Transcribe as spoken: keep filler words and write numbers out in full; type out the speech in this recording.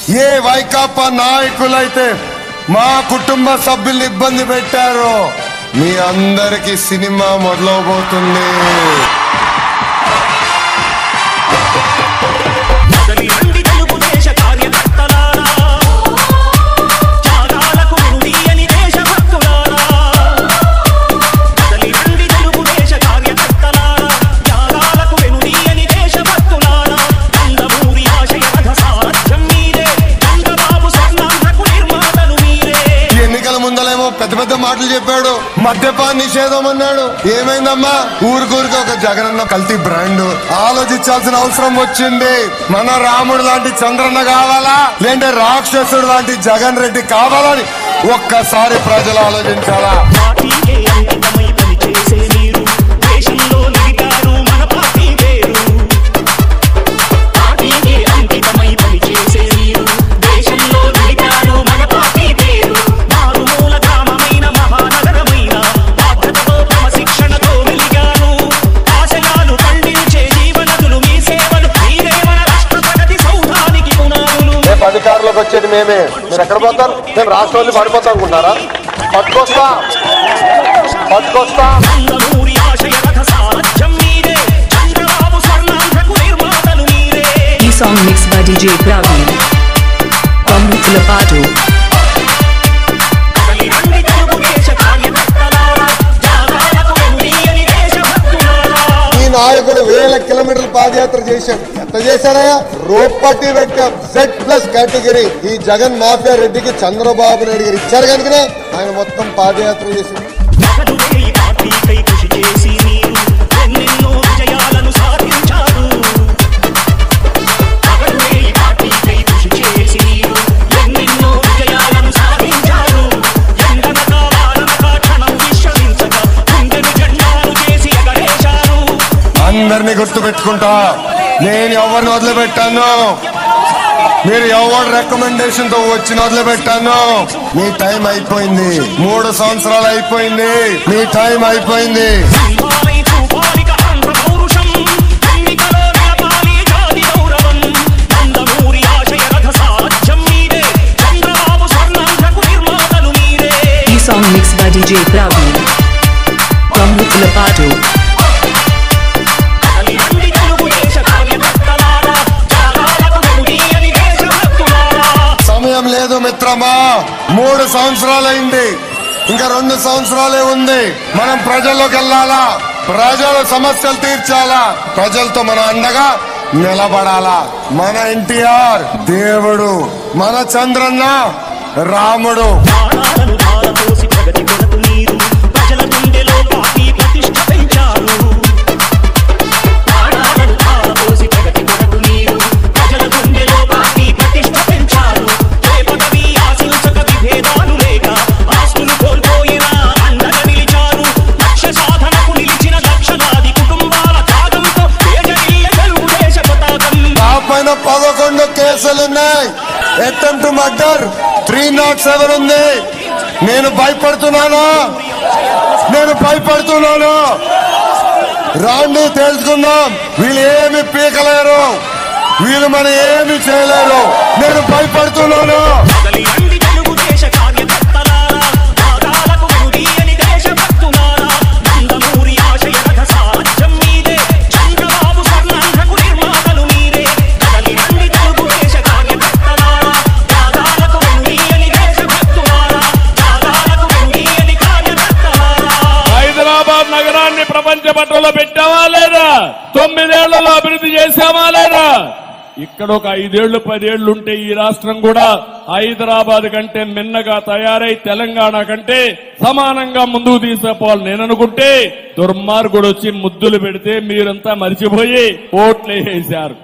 ఏ వైకాపా నాయకులైతే మా కుటుంబ సభ్యుల్ని ఇబ్బంది పెట్టారో మీ అందరికి సినిమా మొదలవబోతుంది. పెద్ద పెద్ద మాటలు చెప్పాడు, మద్యపాన నిషేధం అన్నాడు. ఏమైందమ్మా? ఊరికూరికి ఒక జగనన్న కల్తీ బ్రాండ్. ఆలోచించాల్సిన అవసరం వచ్చింది. మన రాముడు లాంటి చంద్రన్న కావాలా, లేదంటే రాక్షసుడు లాంటి జగన్ రెడ్డి కావాలని ఒక్కసారి ప్రజలు ఆలోచించాలా? అధికారులకు వచ్చేది మేమే, మీరు ఎక్కడ పోతారు? మేము రాష్ట్రాన్ని పడిపోతాం అనుకుంటారా? పట్టుకొస్తా పట్టుకొస్తా ఈ song mix by DJ Praveen Kommulapatu. ఈ నాయకుడు వేల కిలోమీటర్ల పాదయాత్ర చేశాడు. ఎంత చేశారయ్యా? రోప్ పట్టి పెట్టాం. జెడ్ ప్లస్ కేటగిరీ ఈ జగన్ మాఫియా రెడ్డికి చంద్రబాబు నాయుడు గారు ఇచ్చారు కనుకనే ఆయన మొత్తం పాదయాత్ర చేసింది. అందరినీ గుర్తు పెట్టుకుంటా, నేను ఎవరిని వదిలిపెట్టాను, మీరు ఎవరి రికమెండేషన్ తో వచ్చిన వదిలిపెట్టాను. మీ టైం అయిపోయింది. మూడు సంవత్సరాలు అయిపోయింది. మీ టైం అయిపోయింది. ఈ song mix by DJ Praveen Kommulapatu. సమయం లేదు మిత్రమా, మూడు సంవత్సరాలైంది, ఇంకా రెండు సంవత్సరాలే ఉంది. మనం ప్రజల్లోకి వెళ్ళాలా, ప్రజల సమస్యలు తీర్చాలా, ప్రజలతో మన అండగా నిలబడాలా. మన ఎన్టీఆర్ దేవుడు, మన చంద్రన్న రాముడు. పదకొండు కేసులున్నాయి. Attempt murder three not seven ఉంది. నేను భయపడుతున్నాను, నేను భయపడుతున్నాను. రాండి తెలుసుకుందాం. వీళ్ళు ఏమి పీకలేరు, వీళ్ళు మన ఏమి చేయలేరు. నేను భయపడుతున్నాను. ప్రపంచ పట్టణంలో పెట్టావా లేదా? తొమ్మిదేళ్లలో అభివృద్ధి చేశామా లేదా? ఇక్కడ ఒక ఐదేళ్లు పదేళ్లు ఉంటే ఈ రాష్ట్రం కూడా హైదరాబాద్ కంటే మిన్నగా తయారై తెలంగాణ కంటే సమానంగా ముందుకు తీసుకుపోవాలి నేను అనుకుంటే దుర్మార్గుడు వచ్చి ముద్దులు పెడితే మీరంతా మరిచిపోయి ఓట్లు వేశారు.